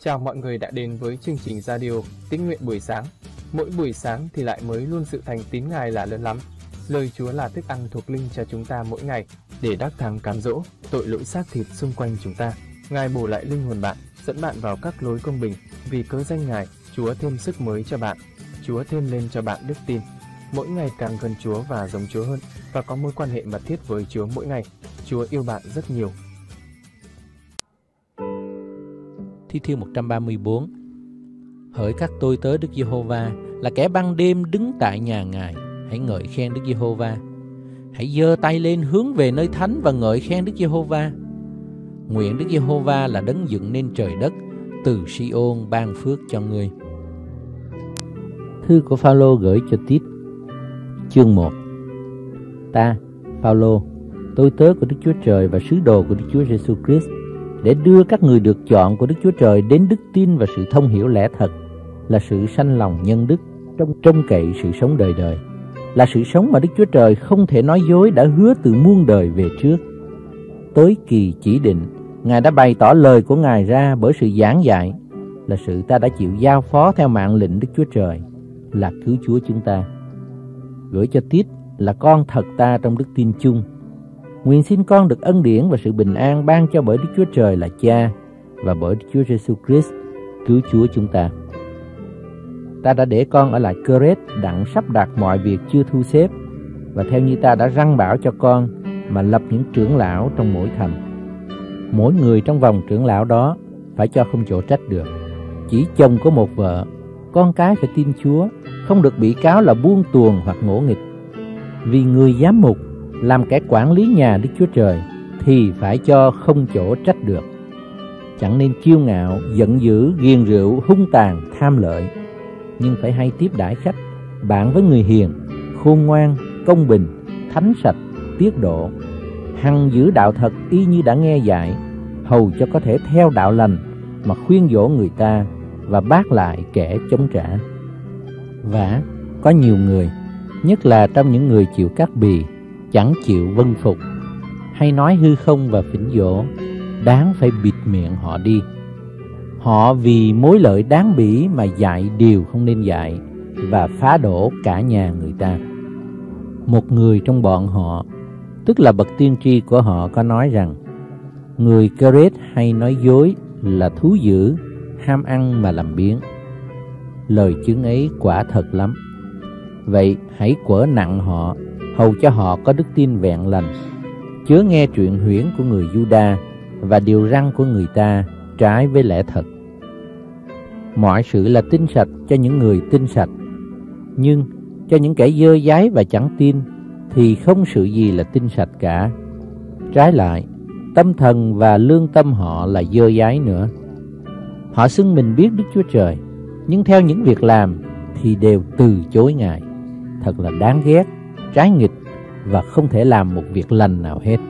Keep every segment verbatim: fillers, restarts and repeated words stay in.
Chào mọi người đã đến với chương trình radio Tín nguyện buổi sáng. Mỗi buổi sáng thì lại mới luôn sự thành tín Ngài là lớn lắm. Lời Chúa là thức ăn thuộc linh cho chúng ta mỗi ngày để đắc thắng cám dỗ tội lỗi xác thịt xung quanh chúng ta. Ngài bổ lại linh hồn bạn, dẫn bạn vào các lối công bình. Vì cớ danh Ngài, Chúa thêm sức mới cho bạn. Chúa thêm lên cho bạn đức tin. Mỗi ngày càng gần Chúa và giống Chúa hơn, và có mối quan hệ mật thiết với Chúa mỗi ngày. Chúa yêu bạn rất nhiều. Thi Thiên một trăm ba mươi tư. Hỡi các tôi tớ Đức Giê-hô-va, là kẻ ban đêm đứng tại nhà Ngài, hãy ngợi khen Đức Giê-hô-va. Hãy giơ tay lên hướng về nơi thánh và ngợi khen Đức Giê-hô-va. Nguyện Đức Giê-hô-va là đấng dựng nên trời đất, từ Si-ôn ban phước cho ngươi. Thư của Phao-lô gửi cho Tít, chương một. Ta, Phao-lô, tôi tớ của Đức Chúa Trời và sứ đồ của Đức Chúa Giêsu Christ, để đưa các người được chọn của Đức Chúa Trời đến đức tin và sự thông hiểu lẽ thật, là sự sanh lòng nhân đức, trong trông cậy sự sống đời đời, là sự sống mà Đức Chúa Trời không thể nói dối đã hứa từ muôn đời về trước. Tới kỳ chỉ định, Ngài đã bày tỏ lời của Ngài ra bởi sự giảng dạy, là sự ta đã chịu giao phó theo mạng lệnh Đức Chúa Trời, là cứu Chúa chúng ta. Gửi cho Tít là con thật ta trong đức tin chung. Nguyện xin con được ân điển và sự bình an ban cho bởi Đức Chúa Trời là Cha và bởi Đức Chúa Giêsu Christ, cứu Chúa chúng ta. Ta đã để con ở lại Cơ-rét đặng sắp đặt mọi việc chưa thu xếp, và theo như ta đã răn bảo cho con mà lập những trưởng lão trong mỗi thành. Mỗi người trong vòng trưởng lão đó phải cho không chỗ trách được. Chỉ chồng có một vợ, con cái phải tin Chúa, không được bị cáo là buông tuồng hoặc ngỗ nghịch. Vì người giám mục làm kẻ quản lý nhà Đức Chúa Trời thì phải cho không chỗ trách được. Chẳng nên kiêu ngạo, giận dữ, ghiền rượu, hung tàn, tham lợi, nhưng phải hay tiếp đãi khách, bạn với người hiền, khôn ngoan, công bình, thánh sạch, tiết độ, hằng giữ đạo thật y như đã nghe dạy, hầu cho có thể theo đạo lành mà khuyên dỗ người ta và bác lại kẻ chống trả. Vả, có nhiều người, nhất là trong những người chịu cắt bì, chẳng chịu vâng phục, hay nói hư không và phỉnh dỗ, đáng phải bịt miệng họ đi. Họ vì mối lợi đáng bỉ mà dạy điều không nên dạy, và phá đổ cả nhà người ta. Một người trong bọn họ, tức là bậc tiên tri của họ, có nói rằng người Cơ-rét hay nói dối là thú dữ, ham ăn mà làm biếng. Lời chứng ấy quả thật lắm. Vậy hãy quở nặng họ, hầu cho họ có đức tin vẹn lành, chớ nghe chuyện huyễn của người Giu-đa và điều răn của người ta trái với lẽ thật. Mọi sự là tinh sạch cho những người tinh sạch, nhưng cho những kẻ dơ dáy và chẳng tin thì không sự gì là tinh sạch cả. Trái lại, tâm thần và lương tâm họ là dơ dáy nữa. Họ xưng mình biết Đức Chúa Trời, nhưng theo những việc làm thì đều từ chối Ngài. Thật là đáng ghét, trái nghịch và không thể làm một việc lành nào hết.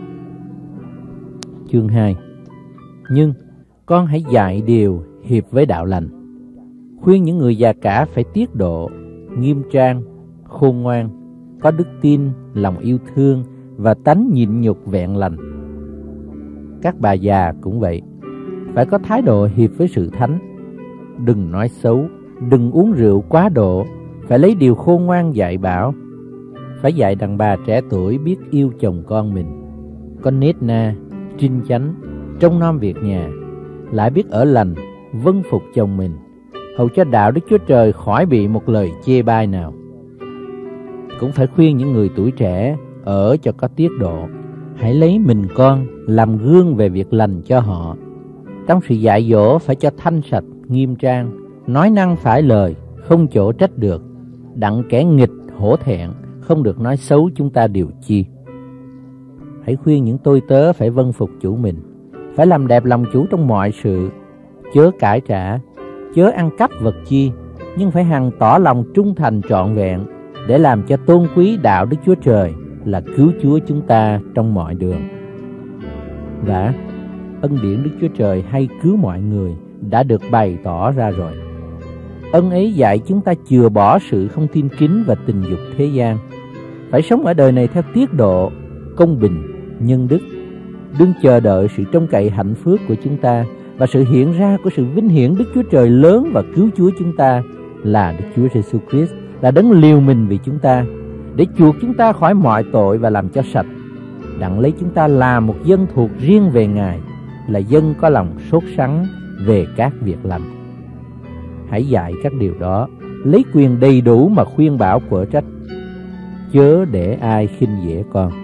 Chương hai. Nhưng con hãy dạy điều hiệp với đạo lành, khuyên những người già cả phải tiết độ, nghiêm trang, khôn ngoan, có đức tin, lòng yêu thương và tánh nhịn nhục vẹn lành. Các bà già cũng vậy, phải có thái độ hiệp với sự thánh. Đừng nói xấu, đừng uống rượu quá độ, phải lấy điều khôn ngoan dạy bảo. Phải dạy đàn bà trẻ tuổi biết yêu chồng con mình, có nết na, trinh chánh, trông nom việc nhà, lại biết ở lành, vâng phục chồng mình, hầu cho đạo Đức Chúa Trời khỏi bị một lời chê bai nào. Cũng phải khuyên những người tuổi trẻ ở cho có tiết độ. Hãy lấy mình con làm gương về việc lành cho họ. Trong sự dạy dỗ phải cho thanh sạch, nghiêm trang, nói năng phải lời, không chỗ trách được, đặng kẻ nghịch hổ thẹn, không được nói xấu chúng ta điều chi. Hãy khuyên những tôi tớ phải vâng phục chủ mình, phải làm đẹp lòng chủ trong mọi sự, chớ cãi trả, chớ ăn cắp vật chi, nhưng phải hằng tỏ lòng trung thành trọn vẹn, để làm cho tôn quý đạo Đức Chúa Trời là cứu Chúa chúng ta trong mọi đường. Và ân điển Đức Chúa Trời hay cứu mọi người đã được bày tỏ ra rồi. Ân ấy dạy chúng ta chừa bỏ sự không tin kính và tình dục thế gian, phải sống ở đời này theo tiết độ, công bình, nhân đức, đừng chờ đợi sự trông cậy hạnh phước của chúng ta và sự hiện ra của sự vinh hiển Đức Chúa Trời lớn và cứu Chúa chúng ta là Đức Chúa Giêsu Christ, là đấng liều mình vì chúng ta, để chuộc chúng ta khỏi mọi tội và làm cho sạch, đặng lấy chúng ta là một dân thuộc riêng về Ngài, là dân có lòng sốt sắng về các việc lành. Hãy dạy các điều đó, lấy quyền đầy đủ mà khuyên bảo quở trách, chớ để ai khinh dễ con.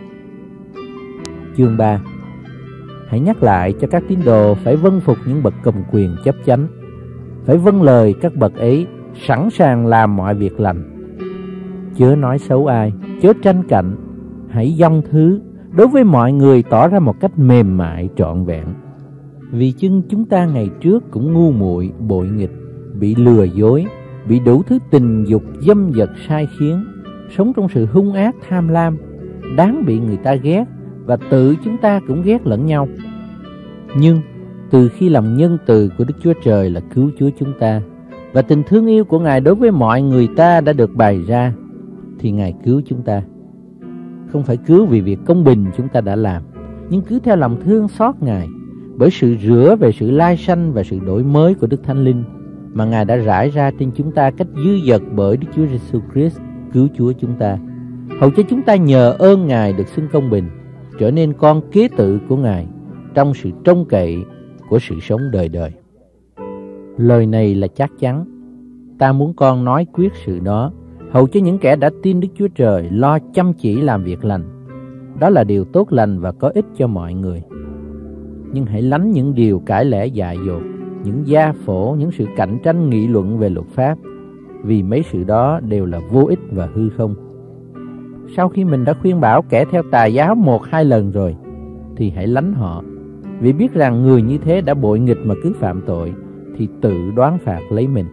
Chương ba. Hãy nhắc lại cho các tín đồ phải vâng phục những bậc cầm quyền chấp chánh, phải vâng lời các bậc ấy, sẵn sàng làm mọi việc lành. Chớ nói xấu ai, chớ tranh cạnh, hãy dâng thứ đối với mọi người, tỏ ra một cách mềm mại trọn vẹn. Vì chưng chúng ta ngày trước cũng ngu muội, bội nghịch, bị lừa dối, bị đủ thứ tình dục dâm dật sai khiến, sống trong sự hung ác tham lam, đáng bị người ta ghét, và tự chúng ta cũng ghét lẫn nhau. Nhưng từ khi lòng nhân từ của Đức Chúa Trời là cứu Chúa chúng ta, và tình thương yêu của Ngài đối với mọi người ta đã được bày ra, thì Ngài cứu chúng ta. Không phải cứu vì việc công bình chúng ta đã làm, nhưng cứu theo lòng thương xót Ngài, bởi sự rửa về sự lai sanh và sự đổi mới của Đức Thánh Linh mà Ngài đã rải ra trên chúng ta cách dư dật bởi Đức Chúa Giêsu Christ cứu Chúa chúng ta, hầu cho chúng ta nhờ ơn Ngài được xưng công bình, trở nên con kế tự của Ngài trong sự trông cậy của sự sống đời đời. Lời này là chắc chắn. Ta muốn con nói quyết sự đó, hầu cho những kẻ đã tin Đức Chúa Trời lo chăm chỉ làm việc lành. Đó là điều tốt lành và có ích cho mọi người. Nhưng hãy lánh những điều cãi lẽ dại dột, những gia phổ, những sự cạnh tranh nghị luận về luật pháp, vì mấy sự đó đều là vô ích và hư không. Sau khi mình đã khuyên bảo kẻ theo tà giáo một hai lần rồi, thì hãy lánh họ, vì biết rằng người như thế đã bội nghịch mà cứ phạm tội, thì tự đoán phạt lấy mình.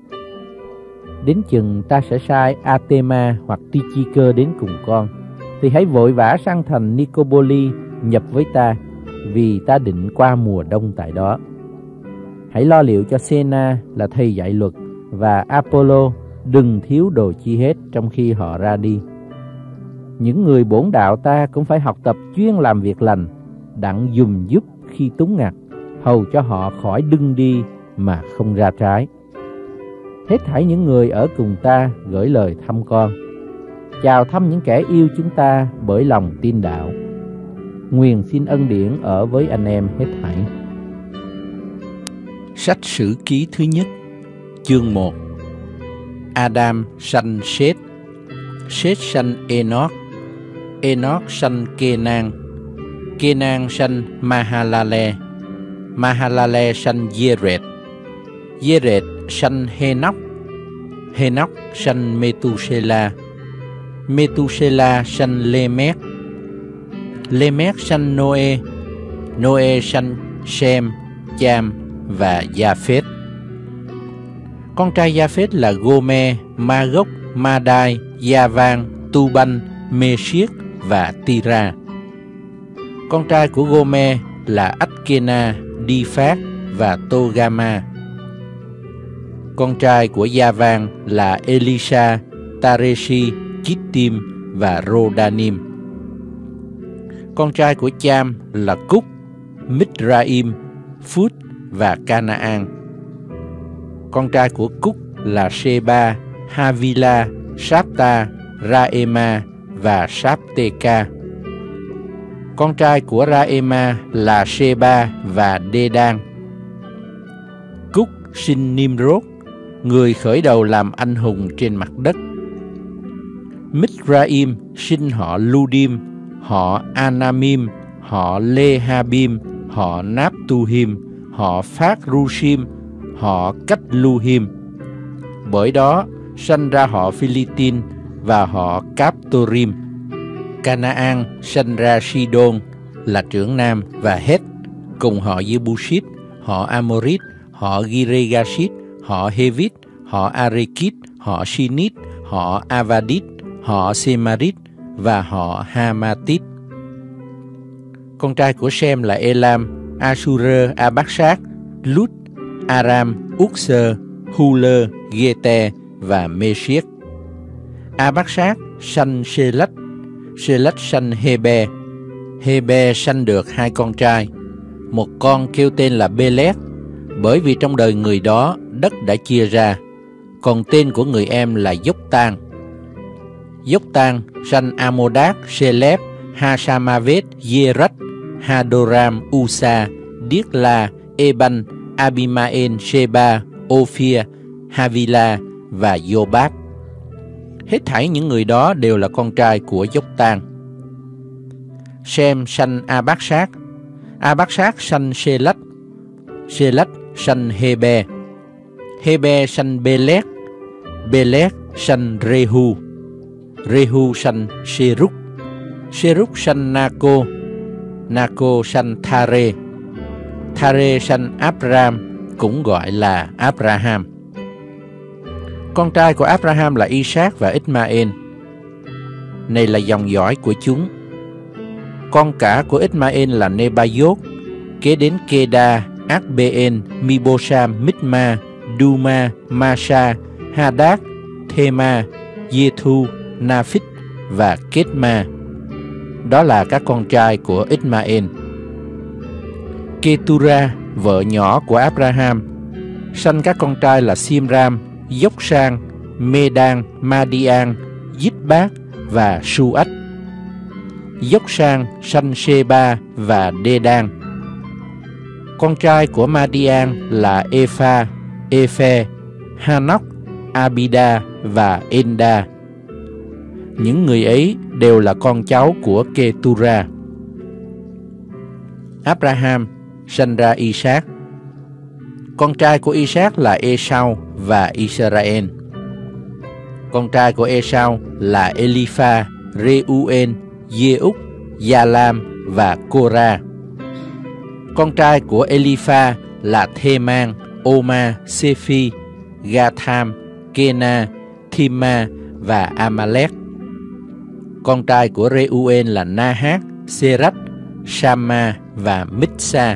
Đến chừng ta sẽ sai Artema hoặc Tychicơ đến cùng con, thì hãy vội vã sang thành Nicopoli nhập với ta, vì ta định qua mùa đông tại đó. Hãy lo liệu cho Sena là thầy dạy luật và Apollo đừng thiếu đồ chi hết trong khi họ ra đi. Những người bổn đạo ta cũng phải học tập chuyên làm việc lành, đặng dùm giúp khi túng ngặt, hầu cho họ khỏi đưng đi mà không ra trái. Hết thảy những người ở cùng ta gửi lời thăm con. Chào thăm những kẻ yêu chúng ta bởi lòng tin đạo. Nguyền xin ân điển ở với anh em hết thảy. Sách Sử Ký thứ nhất, chương một. Adam sanh Sết, Sết sanh Enoch, Enoch sanh Kenan, Kenan sanh Mahalalel, Mahalalel sanh Yered, Yered sanh Henoch, Henoch sanh Methusela, Methusela sanh Lemech, Lemech sanh Noe, Noe sanh Shem, Cham và Japheth. Con trai Japheth là Gomer, Magog, Madai, Javan, Tuban, Meshech và Tira. Con trai của Gomer là Adkena, Đi-phát và Togama. Con trai của Javan là Elisha, Tareshi, Kittim và Rodanim. Con trai của Cham là Cúc, Mizraim, Phút và Canaan. Con trai của Cúc là Sheba, Havila, Sapta, Raema và Sapteka. Con trai của Raema là Sheba và Dedan. Cúc sinh Nimrod, người khởi đầu làm anh hùng trên mặt đất. Mizraim sinh họ Ludim, họ Anamim, họ Lehabim, họ Naptuhim, họ Phát Rushim, họ Cách Luhim. Bởi đó sanh ra họ Philitin và họ Captorim. Canaan sanh ra Sidon là trưởng nam và Het, cùng họ Jebusit, họ Amorit, họ Giregasit, họ Hevit, họ Arekit, họ Sinit, họ Avadit, họ Semarit và họ Hamatit. Con trai của Sem là Elam, Ashur, Abaxat, Lut, Aram, Uxer, Huler, Gete và Meshech. Abaxat sanh Selach, Selach sanh Hebe. Hebe sanh được hai con trai. một con kêu tên là Bê-lét, bởi vì trong đời người đó đất đã chia ra. Còn tên của người em là Dốc-tan. Dốc-tan sanh Amodak, Shelep, Hasamavet, Yerach, Hadoram, Usa, Điếc-la, Eban, Abimael, Sheba, Ophir, Havila và Yobab. Hết thảy những người đó đều là con trai của Dốc-tan. Sem sanh A-bác-sát, A-bác-sát sanh Sê-lách, Sê-lách sanh Hê-bê, Hê-bê sanh Bê-lét, Bê-lét sanh Rê-hu, Rê-hu sanh Sê-rúc, Sê-rúc sanh Na-cô, Na-cô sanh Tha-rê, Tha-rê sanh Áp-ram, cũng gọi là Áp-ra-ham. Con trai của Áp-ra-ham là Y-sát và Ít-ma-ên. Này là dòng dõi của chúng. Con cả của Ít-ma-ên là Nê-ba-dốt, kế đến Kê-đa, Ác-bê-ên, Mi-bô-sam, Mít-ma, Đu-ma, Ma-sa, Ha-đát, Thê-ma, Dê-thu, Na-phít và Kết-ma. Đó là các con trai của Ít-ma-ên. Kê-tu-ra, vợ nhỏ của Áp-ra-ham, sanh các con trai là Sim-ram, Dốc-sang, Mê-đan, Ma-đi-an, Dít-bát và Su-ách. Dốc-sang sanh Sê-ba và Đê-đan. Con trai của Ma-đi-an là Ê-pha, Ê-phê, Ha-nóc, A-bi-đa và Ên-đa. Những người ấy đều là con cháu của Kê-tu-ra. Áp-ra-ham sanh ra Y-sát. Con trai của Y-sát là Ê-sau và Y-sơ-ra-ên. Con trai của Ê-sau là Ê-li-pha, Rê-u-ên, Dê-úc, Gia-lam và Cô-ra. Con trai của Ê-li-pha là Thê-man, Ô-ma, Sê-phi, Ga-tham, Kê-na, Thi-ma và A-ma-lét. Con trai của Rê-u-ên là Na-hát, Sê-rách, Sa-ma và Mít-sa.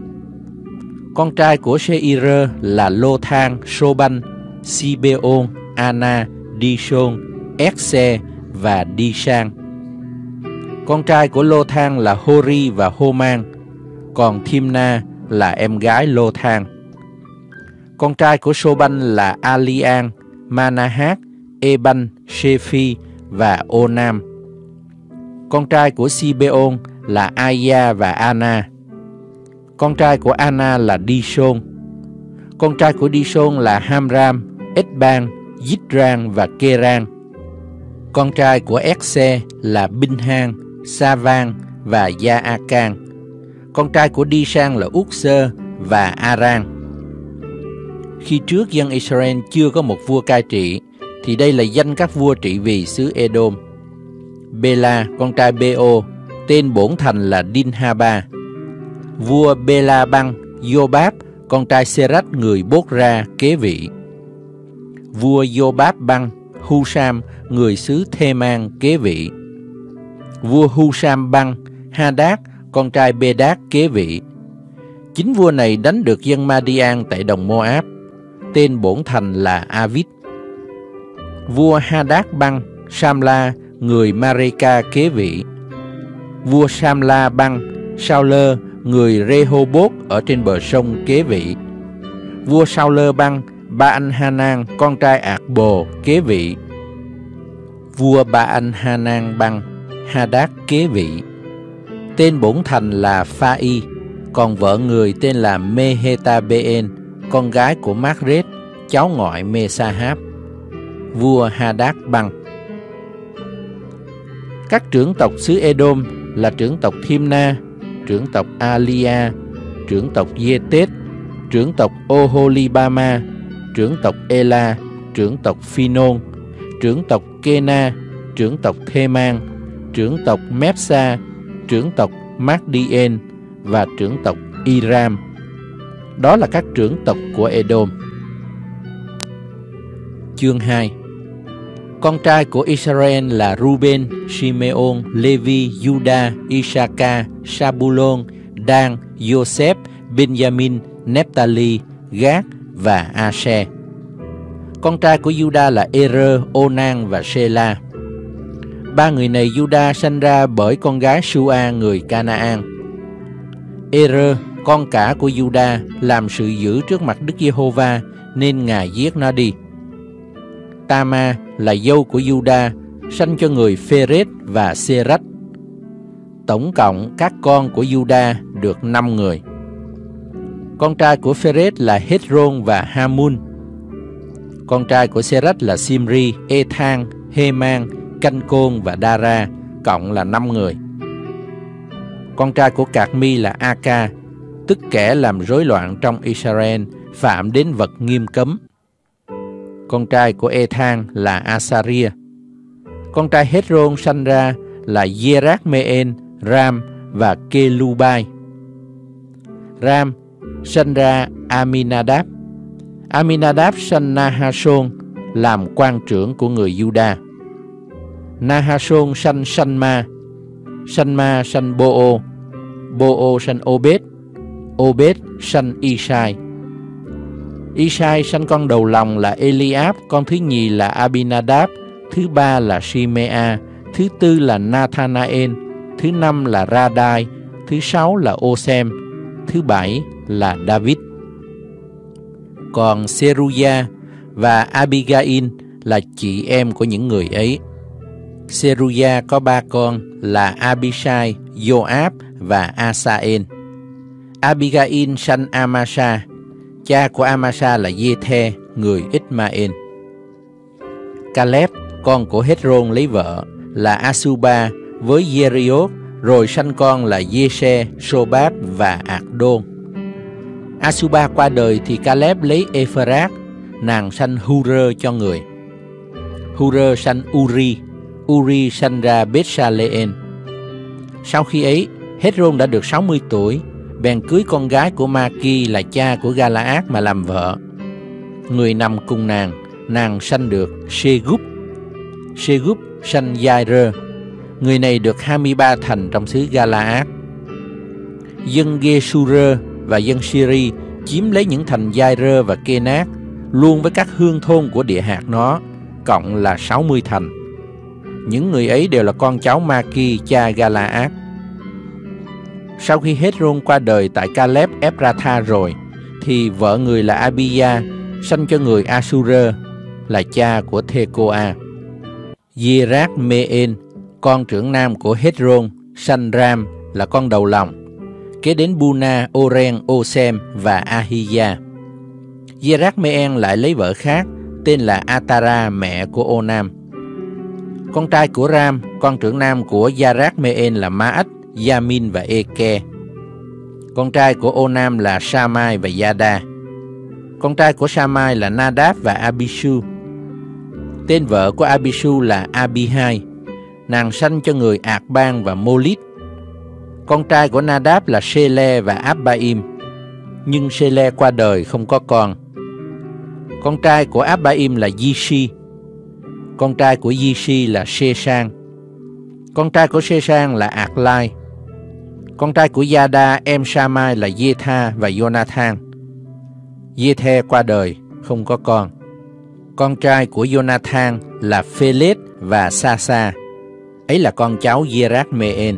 Con trai của Sê-i-rơ là Lô-thang, Sô-banh, Si-bê-ôn, A-na, Đi-sôn, Ét-xe và Đi-sang. Con trai của Lô-thang là Hô-ri và Hô-mang, còn Thim-na là em gái Lô-thang. Con trai của Sô-banh là A-li-an, Ma-na-hát, Ê-banh, Sê-phi và Ô-nam. Con trai của Si-bê-ôn là A-ya và A-na. Con trai của A-na là Đi-sôn. Con trai của Đi-sôn là Ham-ram, Ết-ban, Dít-rang và Kê-rang. Con trai của Ét-xe là Binh-hang, Sa-vang và Gia-a-can. Con trai của Đi-sang là Úc-sơ và A-rang. Khi trước dân Israel chưa có một vua cai trị, thì đây là danh các vua trị vì xứ Edom. Bê-la, con trai Bê-ô, tên bổn thành là Đin-ha-ba. Vua Bê-la-băng, Dô-báp, con trai Sê-rách người Bốt-ra kế vị. Vua Dô-báp-băng, Hu-sam, người xứ Thê-man kế vị. Vua Hu-sam-băng, Ha-đát, con trai Bê-đát kế vị. Chính vua này đánh được dân Ma-đi-an tại đồng Mô-áp. Tên bổn thành là A-vít. Vua Ha-đát-băng, Sam-la, người Ma-rê-ca kế vị. Vua Sam-la-băng, Sao-lơ, người Rê-hô-bốt ở trên bờ sông kế vị. Vua Sao-lơ-băng, Ba-anh-ha-nan, con trai Ạc-bồ kế vị. Vua Ba-anh-ha-nan-băng, Ha-đát kế vị. Tên bổn thành là Pha-y, còn vợ người tên là Mê-hê-ta-bê-ên, con gái của Mác-rết, cháu ngoại Mê-sa-háp. Vua Ha-đát-băng. Các trưởng tộc xứ Edom là trưởng tộc Thim-na, trưởng tộc A-li-a, trưởng tộc Dê-tết, trưởng tộc Ô-hô-li-ba-ma, trưởng tộc Ê-la, trưởng tộc Phi-nôn, trưởng tộc Kê-na, trưởng tộc Thê-man, trưởng tộc Mép-sa, trưởng tộc Mác-đi-ên và trưởng tộc Y-ram. Đó là các trưởng tộc của Edom. Chương hai. Con trai của Israel là Ruben, Simeon, Levi, Juda, Isaka, Sabulon, Dan, Joseph, Benjamin, Nephtali, Gad và Asher. Con trai của Juda là Er, Onan và Sela. Ba người này Juda sanh ra bởi con gái Sua người Canaan. Er con cả của Juda, làm sự dữ trước mặt Đức Giê-hô-va, nên Ngài giết nó đi. Tama là dâu của Juda, sanh cho người Phê-rết và Sê-rách. Tổng cộng các con của Juda được năm người. Con trai của Phê-rết là Hét-rôn và Ha-mun. Con trai của Sê-rách là Sim-ri, Ê-thang, Hê-man, Canh-côn và Đa-ra, cộng là năm người. Con trai của Cạc-mi là A-ca, tức kẻ làm rối loạn trong Israel, phạm đến vật nghiêm cấm. Con trai của Ê-thang là A-sa-ria. Con trai Hét-rôn sanh ra là Giê-rác-mê-en, Ram và Kê-lu-bai. Ram sanh ra Aminadab. Aminadab sanh Na-ha-sôn, làm quan trưởng của người Juda. Na-ha-sôn sanh Sanh-ma. Sanh-ma sanh Bô-ô. Bô-ô sanh Ô-bết. Ô-bết sanh Y-sai. Y-sai sanh con đầu lòng là Eli-áp, con thứ nhì là Abinadab, thứ ba là Shi-me-a, thứ tư là Na-tha-na-en, thứ năm là Ra-đai, thứ sáu là Ô-xem, thứ bảy là David. Còn Seruya và Abigail là chị em của những người ấy. Seruya có ba con là Abishai, Joab và Asael. Abigail sanh Amasa. Cha của Amasa là Giê-the, người Ít-ma-en. Caleb, con của Hét-rôn lấy vợ là Asuba với Jeriot, rồi sanh con là Giê-se, Sobab và Ạc-đôn. Asuba qua đời thì Caleb lấy Epharat, nàng sanh Hurơ cho người. Hurơ sanh Uri, Uri sanh ra Bết-sa-lê-en. Sau khi ấy, Hét-rôn đã được sáu mươi tuổi, bèn cưới con gái của Ma-ki là cha của Ga-la-át mà làm vợ. Người nằm cùng nàng, nàng sanh được Sê-gúp. Sê-gúp sanh Giai-rơ. Người này được hai mươi ba thành trong xứ Ga-la-át. Dân Gê-su-rơ và dân Syri chiếm lấy những thành Giai-rơ và Kê-nát, luôn với các hương thôn của địa hạt nó, cộng là sáu mươi thành. Những người ấy đều là con cháu Ma-ki, cha Ga-la-át. Sau khi Hét-rôn qua đời tại Caleb Epratha rồi, thì vợ người là Abia sanh cho người Asur, là cha của Thê-cô-a. Giê-rác-mê-en, con trưởng nam của Hét-rôn, sanh Ram, là con đầu lòng. Kế đến Buna, Oren, Ô-xem và A-hi-da. Giê-rác-mê-en lại lấy vợ khác, tên là Atara, mẹ của Ô-nam. Con trai của Ram, con trưởng nam của Gia-rác-mê-en là Ma-ách, Gia-min và Ê-ke. Con trai của Ô-nam là Sa-mai và Gia-đa. Con trai của Sa-mai là Na-đáp và Abisu. Tên vợ của Abisu là Abi-hai. Nàng sanh cho người Ạc-ban và Mô-lít. Con trai của Na-đáp là Sê-le và Áp-ba-im. Nhưng Sê-le qua đời không có con. Con trai của Áp-ba-im là Di-si. Con trai của Di-si là Sê-sang. Con trai của Sê-sang là Ạc-lai. Con trai của Gia-đa em Sa-mai là Dê-tha và Jonathan. Dê-the qua đời không có con. Con trai của Jonathan là Phê-lết và Sa-sa. Ấy là con cháu Giê-rác-mê-en.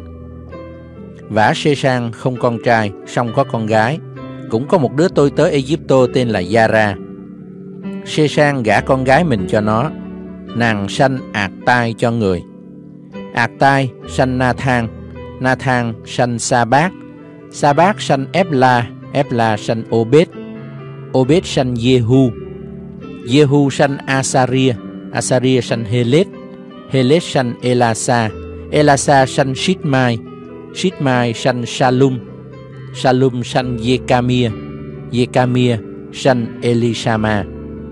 Vả Sê-sang không con trai, song có con gái. Cũng có một đứa tôi tớ Ê-díp-tô tên là Gia-ra. Sê-sang gả con gái mình cho nó. Nàng sanh Ạc-tai cho người. Ạc-tai sanh Na-than. Na-than sanh Sa-bát. Sa-bát sanh Ép-la. Ép-la sanh Ô-bết. Ô-bết sanh Giê-hu. Giê-hu sanh A-sa-ria. A-sa-ria sanh Hê-lết. Hê-lết sanh Ê-la-sa. Ê-la-sa sanh Sít-mai. Sít-mai sanh Sa-lum. Sa-lum sanh Giê-ca-mia. Giê-ca-mia sanh Ê-li-sa-ma.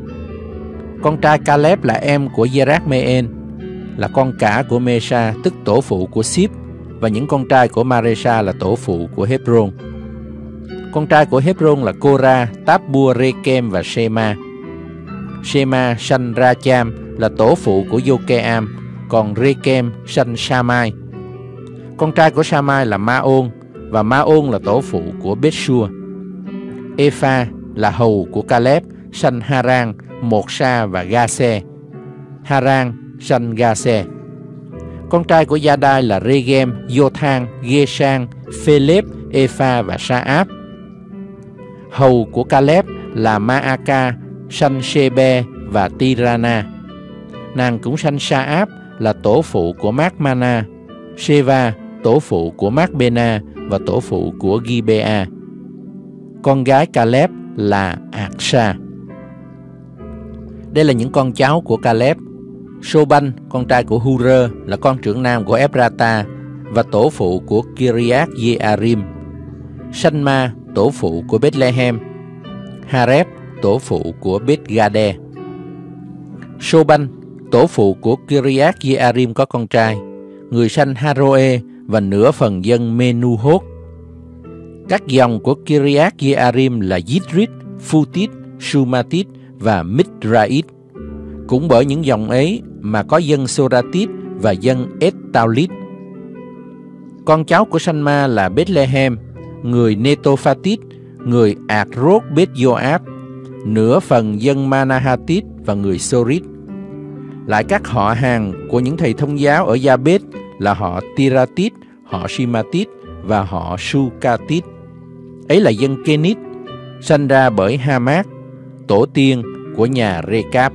Con trai Caleb là em của Giê-rác-mê-en, là con cả của Mê-sa, tức tổ phụ của Síp, và những con trai của Ma-rê-sa là tổ phụ của Hép-rôn. Con trai của Hép-rôn là Cô-ra, Táp-bua, Rê-kem và Sê-ma. Sê-ma sanh Ra-cham, là tổ phụ của Dô-ke-am, còn Rê-kem sanh Sa-mai. Con trai của Sa-mai là Ma-ôn, và Ma-ôn là tổ phụ của Bết-sua. Ê-pha là hầu của Caleb, sanh Ha-ran, Một Sa và Ga-se. Ha-ran sanh Ga-se. Con trai của Gia-đai là Rê-gem, Dô-than, Ghê-sang, Phê-lép, Ê-pha và Sa-áp. Hầu của Caleb là Maaka, sanh Shebe và Tirana. Nàng cũng sanh Saap là tổ phụ của Mác-mana, Sheva tổ phụ của Mác-bena và tổ phụ của Gibea. Con gái Caleb là Aksa. Đây là những con cháu của Caleb. Soban, con trai của Hurơ, là con trưởng nam của Ephrata và tổ phụ của Kiriath Jearim. Sanma, tổ phụ của Bethlehem. Hareb, tổ phụ của Beth-gade. Soban, tổ phụ của Kiriath Jearim có con trai, người sanh Haroe và nửa phần dân Menuhot. Các dòng của Kiriath Jearim là Yitrit, Phutit, Sumatit và Mizrait. Cũng bởi những dòng ấy mà có dân Soratit và dân Estalit. Con cháu của Sanma là Bethlehem, người Netophatit, người Akrot Beth Joab, nửa phần dân Manahatit và người Sorit. Lại các họ hàng của những thầy thông giáo ở Gia-bết là họ Tiratit, họ Shimatit và họ Sukatit. Ấy là dân Kenit, sanh ra bởi Hamat, tổ tiên của nhà Rekab.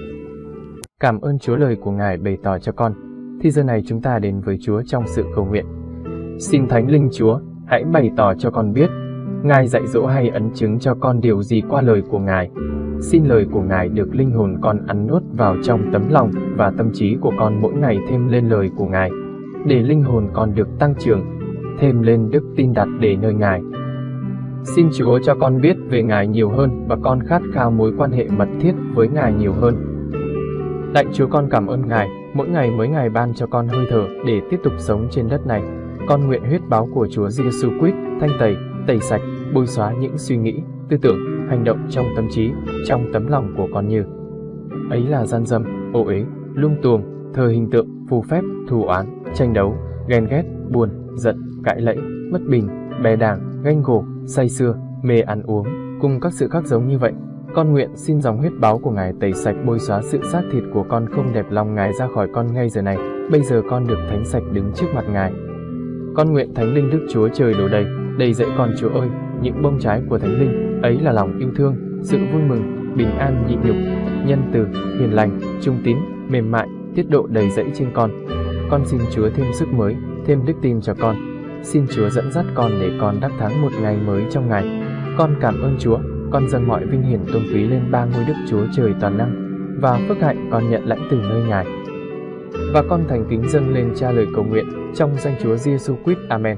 Cảm ơn Chúa lời của Ngài bày tỏ cho con. Thì giờ này chúng ta đến với Chúa trong sự cầu nguyện. Xin Thánh Linh Chúa, hãy bày tỏ cho con biết, Ngài dạy dỗ hay ấn chứng cho con điều gì qua lời của Ngài. Xin lời của Ngài được linh hồn con ăn nuốt vào trong tấm lòng và tâm trí của con mỗi ngày thêm lên lời của Ngài, để linh hồn con được tăng trưởng, thêm lên đức tin đặt để nơi Ngài. Xin Chúa cho con biết về Ngài nhiều hơn và con khát khao mối quan hệ mật thiết với Ngài nhiều hơn. Lạy Chúa, con cảm ơn Ngài, mỗi ngày mới Ngài ban cho con hơi thở để tiếp tục sống trên đất này. Con nguyện huyết báu của Chúa Giêsu Christ thanh tẩy, tẩy sạch, bôi xóa những suy nghĩ, tư tưởng, hành động trong tâm trí, trong tấm lòng của con như ấy là gian dâm, ô uế, lung tuồng, thờ hình tượng, phù phép, thù oán, tranh đấu, ghen ghét, buồn, giận, cãi lẫy, bất bình, bè đảng, ganh gổ, say sưa, mê ăn uống, cùng các sự khác giống như vậy. Con nguyện xin dòng huyết báu của Ngài tẩy sạch, bôi xóa sự xác thịt của con không đẹp lòng Ngài ra khỏi con ngay giờ này. Bây giờ con được thánh sạch đứng trước mặt Ngài. Con nguyện Thánh Linh Đức Chúa Trời đổ đầy, đầy dẫy con Chúa ơi, những bông trái của Thánh Linh, ấy là lòng yêu thương, sự vui mừng, bình an nhịn nhục, nhân từ, hiền lành, trung tín, mềm mại, tiết độ đầy dẫy trên con. Con xin Chúa thêm sức mới, thêm đức tin cho con. Xin Chúa dẫn dắt con để con đắc thắng một ngày mới trong Ngài. Con cảm ơn Chúa, con dâng mọi vinh hiển tôn quý lên ba ngôi Đức Chúa Trời toàn năng, và phước hạnh con nhận lãnh từ nơi Ngài. Và con thành kính dâng lên Cha lời cầu nguyện trong danh Chúa Giêsu Christ. Amen.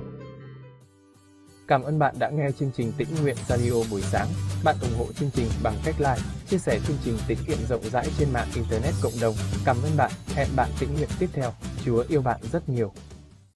Cảm ơn bạn đã nghe chương trình Tĩnh Nguyện Radio buổi sáng. Bạn ủng hộ chương trình bằng cách like, chia sẻ chương trình tĩnh nguyện rộng rãi trên mạng Internet cộng đồng. Cảm ơn bạn. Hẹn bạn tĩnh nguyện tiếp theo. Chúa yêu bạn rất nhiều.